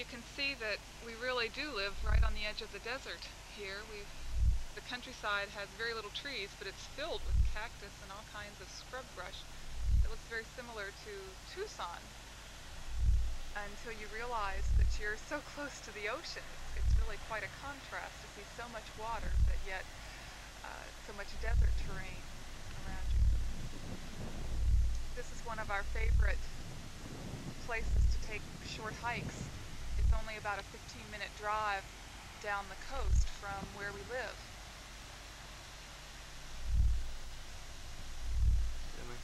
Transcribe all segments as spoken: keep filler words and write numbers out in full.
you can see that we really do live right on the edge of the desert here. We've, the countryside has very little trees, but it's filled with cactus and all kinds of scrub brush. It looks very similar to Tucson until you realize that you're so close to the ocean. It's, it's really quite a contrast to see so much water, but yet uh, so much desert terrain around you. This is one of our favorite places to take short hikes. It's only about a fifteen minute drive down the coast from where we live. Really?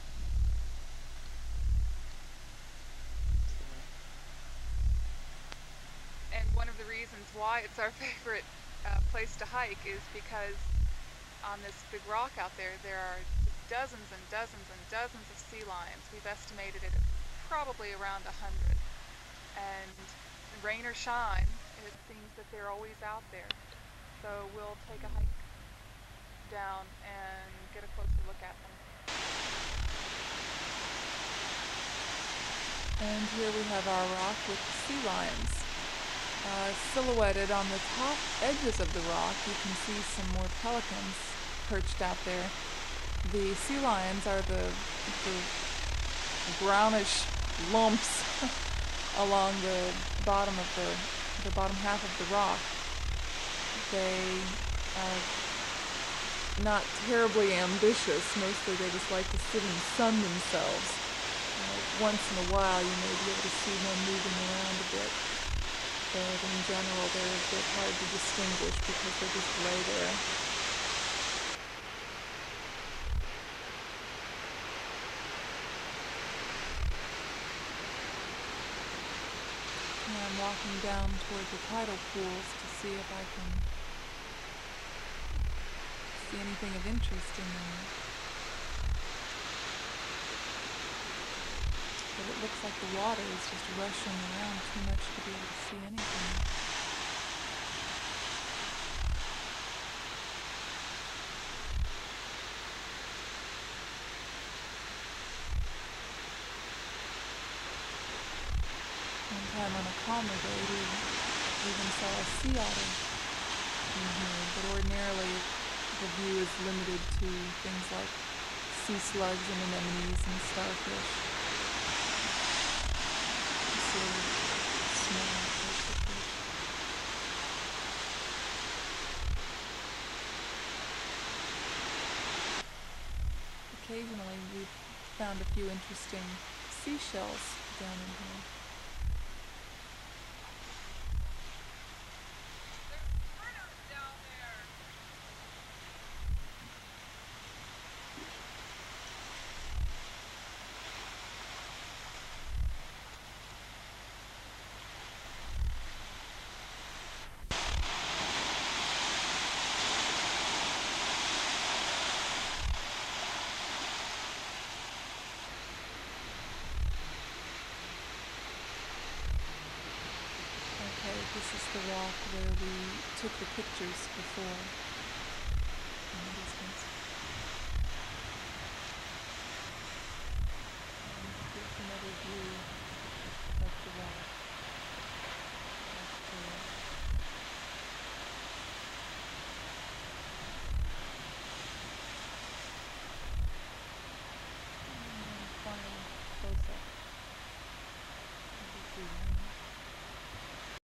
And one of the reasons why it's our favorite uh, place to hike is because on this big rock out there, there are dozens and dozens and dozens of sea lions. We've estimated it at probably around a hundred. And rain or shine, it seems that they're always out there. So we'll take a hike down and get a closer look at them. And here we have our rock with the sea lions. Uh, silhouetted on the top edges of the rock, you can see some more pelicans perched out there. The sea lions are the, the brownish lumps along the bottom of the, the bottom half of the rock. They are not terribly ambitious. Mostly they just like to sit and sun themselves. Uh, once in a while you may be able to see one moving around a bit. But in general, they're a bit hard to distinguish because they just lay there. And I'm walking down toward the tidal pools to see if I can see anything of interest in them. But it looks like the water is just rushing around too much to be able to see anything. One time on a calmer day, we even saw a sea otter in here, but ordinarily the view is limited to things like sea slugs and anemones and starfish. Occasionally we've found a few interesting seashells down in here. This is the rock where we took the pictures before.